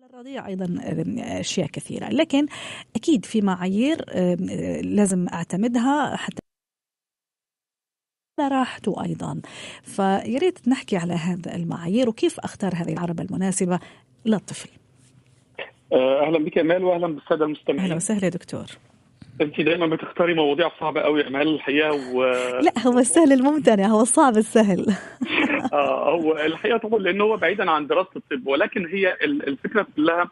الرضيع أيضا أشياء كثيرة، لكن أكيد في معايير لازم أعتمدها حتى راحته أيضا. فياريت نحكي على هذا المعايير وكيف أختار هذه العربة المناسبة للطفل. اهلا بك يا امال، واهلا بالساده المستمعين. أهلا وسهلا يا دكتور. انت دايما بتختاري مواضيع صعبه قوي يا امال الحقيقه لا، هو السهل الممتنع، هو الصعب السهل. هو الحقيقه طبعا لانه هو بعيدا عن دراسه الطب، ولكن هي الفكره كلها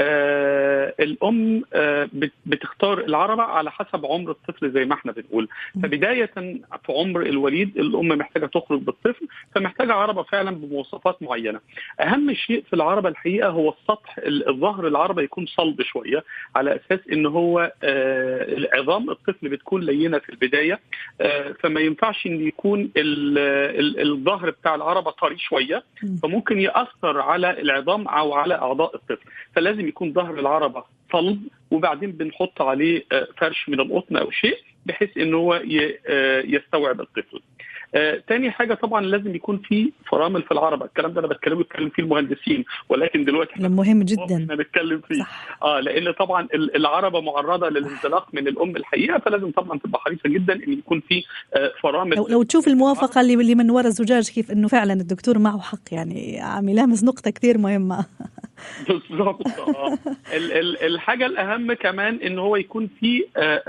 الام بتختار العربه على حسب عمر الطفل زي ما احنا بنقول. فبدايه في عمر الوليد الام محتاجه تخرج بالطفل، فمحتاجه عربه فعلا بمواصفات معينه. اهم شيء في العربه الحقيقه هو السطح، الظهر العربه يكون صلب شويه، على اساس ان هو عظام الطفل بتكون لينه في البدايه، فما ينفعش ان يكون الظهر بتاع العربه طري شويه، فممكن ياثر على العظام او على اعضاء الطفل. فلازم يكون ظهر العربه صلب، وبعدين بنحط عليه فرش من القطن او شيء بحيث ان هو يستوعب الطفل. تاني حاجه طبعا لازم يكون في فرامل في العربه. الكلام ده انا بتكلم فيه المهندسين، ولكن دلوقتي مهم جدا نتكلم فيه. لان طبعا العربه معرضه للانزلاق من الام الحقيقه، فلازم طبعا تبقى حريصه جدا ان يكون في فرامل. لو تشوف الموافقه اللي من وراء الزجاج، كيف انه فعلا الدكتور معه حق، يعني عم يلامس نقطه كثير مهمه. بالضبط. الحاجه الاهم كمان ان هو يكون في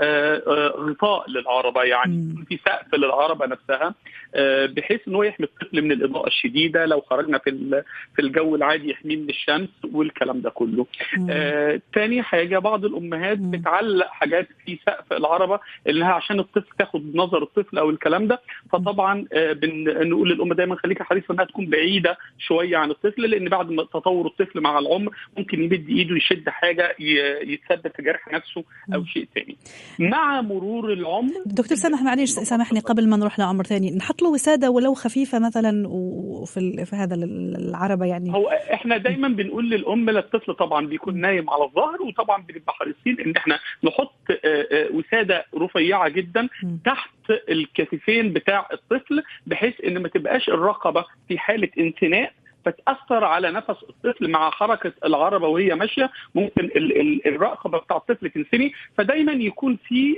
غطاء للعربه، يعني يكون في سقف للعربه نفسها، بحيث ان هو يحمي الطفل من الاضاءه الشديده، لو خرجنا في الجو العادي يحميه من الشمس والكلام ده كله. تاني حاجه بعض الامهات بتعلق حاجات في سقف العربه انها عشان الطفل تاخد نظر الطفل او الكلام ده. فطبعا بنقول للام دايما خليكي حريصه انها تكون بعيده شويه عن الطفل، لان بعد ما تطور الطفل مع العمر ممكن يمد ايده يشد حاجه يتسبب في جرح نفسه او شيء ثاني. مع مرور العمر دكتور سامحني قبل ما نروح لعمر ثاني، نحط له وساده ولو خفيفه مثلا وفي هذا العربه يعني. هو احنا دايما بنقول للام للطفل طبعا بيكون نايم على الظهر، وطبعا بنبقى حريصين ان احنا نحط وساده رفيعه جدا تحت الكتفين بتاع الطفل، بحيث ان ما تبقاش الرقبه في حاله انثناء فتأثر على نفس الطفل مع حركة العربة وهي ماشية، ممكن الرقبة بتاع الطفل تنثني. فدايما يكون في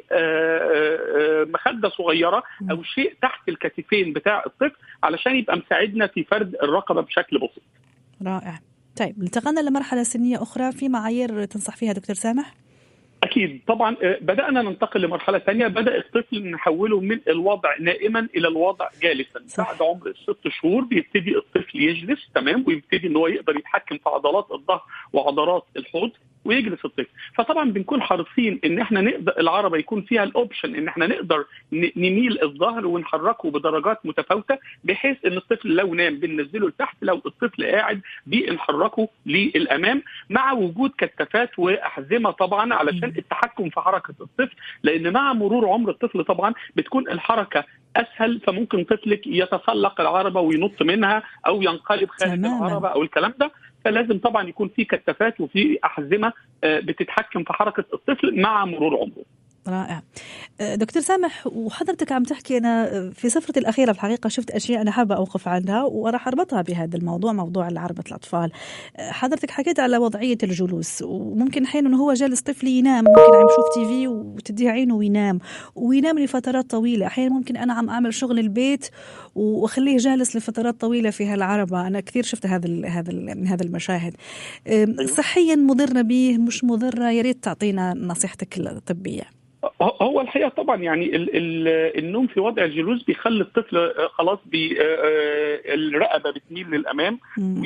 مخدة صغيرة أو شيء تحت الكتفين بتاع الطفل علشان يبقى مساعدنا في فرد الرقبة بشكل بسيط. رائع. طيب انتقلنا لمرحلة سنية أخرى، في معايير تنصح فيها دكتور سامح؟ أكيد طبعا. بدأنا ننتقل لمرحلة ثانية، بدأ الطفل نحوله من الوضع نائما إلى الوضع جالسا. بعد عمر 6 شهور بيبتدي الطفل يجلس تمام، ويبتدي إن هو يقدر يتحكم في عضلات الظهر وعضلات الحوض ويجلس الطفل. فطبعا بنكون حريصين ان احنا نقدر العربه يكون فيها الاوبشن ان احنا نقدر نميل الظهر ونحركه بدرجات متفاوته، بحيث ان الطفل لو نام بننزله لتحت، لو الطفل قاعد بنحركه للامام، مع وجود كتافات واحزمه طبعا علشان التحكم في حركه الطفل، لان مع مرور عمر الطفل طبعا بتكون الحركه اسهل، فممكن طفلك يتسلق العربه وينط منها او ينقلب خارج العربه او الكلام ده. فلازم طبعا يكون في كتافات وفي أحزمة بتتحكم في حركة الطفل مع مرور عمره. رائع. دكتور سامح، وحضرتك عم تحكي، أنا في سفرتي الأخيرة في الحقيقة شفت أشياء أنا حابة أوقف عندها وراح أربطها بهذا الموضوع، موضوع عربة الأطفال. حضرتك حكيت على وضعية الجلوس، وممكن حين أنه هو جالس طفل ينام، ممكن عم يشوف تي في وتديه عينه وينام لفترات طويلة. أحيانا ممكن أنا عم أعمل شغل البيت وأخليه جالس لفترات طويلة في هالعربة. أنا كثير شفت هذا المشاهد. صحيا مضرة به مش مضرة؟ ياريت تعطينا نصيحتك الطبية. هو الحقيقه طبعا يعني النوم في وضع الجلوس بيخلي الطفل خلاص الرقبه بتميل للامام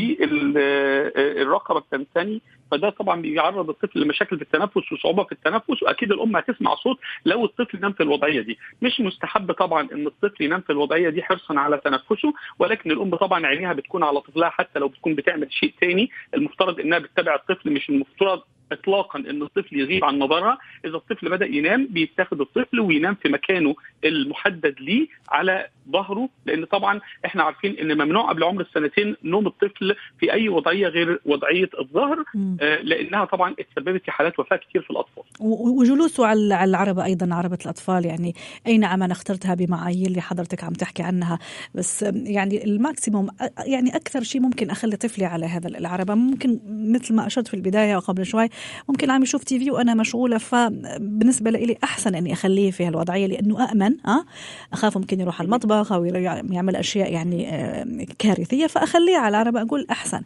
والرقبه بتنثني، فده طبعا بيعرض الطفل لمشاكل في التنفس وصعوبه في التنفس، واكيد الام هتسمع صوت لو الطفل نام في الوضعيه دي. مش مستحب طبعا ان الطفل ينام في الوضعيه دي حرصا على تنفسه، ولكن الام طبعا عينيها بتكون على طفلها، حتى لو بتكون بتعمل شيء ثاني المفترض انها بتتابع الطفل، مش المفترض اطلاقا ان الطفل يغيب عن نظرها. اذا الطفل بدا ينام بيتاخد الطفل وينام في مكانه المحدد ليه على ظهره، لان طبعا احنا عارفين ان ممنوع قبل عمر السنتين نوم الطفل في اي وضعيه غير وضعيه الظهر، لانها طبعا اتسببت في حالات وفاه كتير في الاطفال. وجلوسه على العربه ايضا، عربه الاطفال، يعني اي نعم انا اخترتها بمعايير اللي حضرتك عم تحكي عنها، بس يعني الماكسيموم، يعني اكثر شيء ممكن اخلي طفلي على هذا العربه، ممكن مثل ما اشرت في البدايه قبل شوي، ممكن عم يشوف تي في وانا مشغوله، فبالنسبه لي احسن اني اخليه في هالوضعيه لانه امن. اخاف ممكن يروح على المطبخ او يعمل اشياء يعني كارثيه، فاخليه على العربه اقول احسن.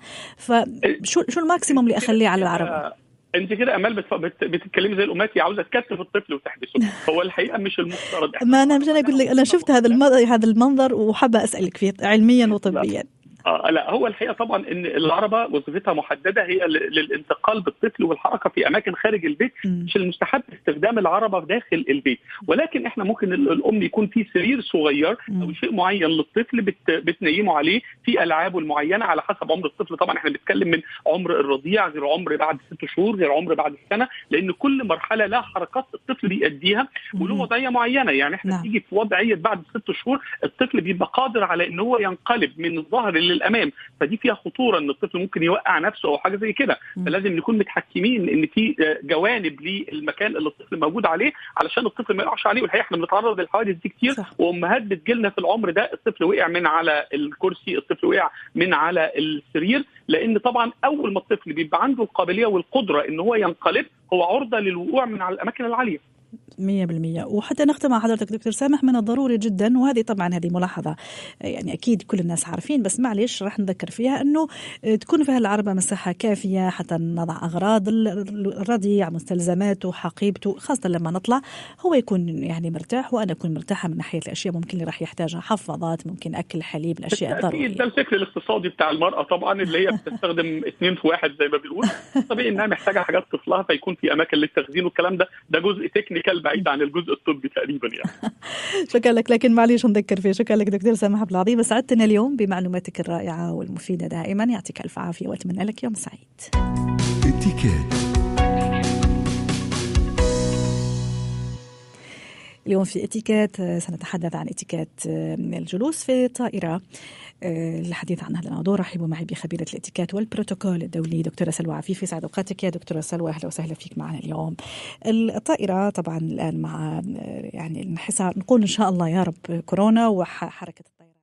فشو الماكسيموم اللي اخليه على العربه؟ انت كده امال بتتكلمي زي الامهات، هي عاوزه تكتف الطفل وتحبسه. هو الحقيقه مش المفترض. ما انا مش، انا اقول لك انا شفت هذا المنظر وحابه اسالك فيه علميا وطبيا. لا، هو الحقيقه طبعا ان العربه وظيفتها محدده، هي للانتقال بالطفل والحركه في اماكن خارج البيت. مش المستحب استخدام العربه داخل البيت، ولكن احنا ممكن الام يكون في سرير صغير او شيء معين للطفل بتنيمه عليه في العابه المعينه على حسب عمر الطفل. طبعا احنا بنتكلم من عمر الرضيع، غير عمر بعد 6 شهور، غير عمر بعد السنه، لان كل مرحله لها حركات الطفل بيأديها وله وضعيه معينه. يعني احنا بنيجي في وضعيه بعد 6 شهور الطفل بيبقى قادر على ان هو ينقلب من الظهر للامام، فدي فيها خطوره ان الطفل ممكن يوقع نفسه او حاجه زي كده. فلازم نكون متحكمين ان في جوانب للمكان اللي الطفل موجود عليه علشان الطفل ما يقعش عليه. والحقيقه احنا بنتعرض للحوادث دي كتير، وامهات بتجيلنا في العمر ده الطفل وقع من على الكرسي، الطفل وقع من على السرير، لان طبعا اول ما الطفل بيبقى عنده القابليه والقدره ان هو ينقلب هو عرضه للوقوع من على الاماكن العاليه. 100%. وحتى نختم مع حضرتك دكتور سامح، من الضروري جدا، وهذه طبعا هذه ملاحظة يعني أكيد كل الناس عارفين، بس معليش رح نذكر فيها، أنه تكون في هالعربة مساحة كافية حتى نضع أغراض الرضيع، مستلزماته، حقيبته، خاصة لما نطلع هو يكون يعني مرتاح وأنا أكون مرتاحة من ناحية الأشياء ممكن اللي رح يحتاجها، حفاضات، ممكن أكل، حليب، الأشياء الضرورية. ده الفكر الاقتصادي بتاع المرأة طبعا، اللي هي بتستخدم 2 في 1 زي ما بنقول. طبيعي إنها محتاجة حاجات طفلها، فيكون في أماكن للتخزين والكلام ده جزء تكنيكال بعيد عن الجزء الطبي تقريبا يعني. شكرا لك، لكن معليش نذكر فيه. شكرا لك دكتور سامح عبد العظيم، سعدتنا اليوم بمعلوماتك الرائعة والمفيدة دائما، يعطيك ألف عافية وأتمنى لك يوم سعيد. اليوم في اتيكيت سنتحدث عن اتيكيت الجلوس في الطائرة. الحديث عن هذا الموضوع رحبوا معي بخبيرة الاتيكيت والبروتوكول الدولي دكتورة سلوى عفيفي. سعد أوقاتك يا دكتورة سلوى، أهلا وسهلا فيك معنا اليوم. الطائرة طبعا الآن مع يعني الانحسار، نقول إن شاء الله يا رب كورونا وحركة الطائرة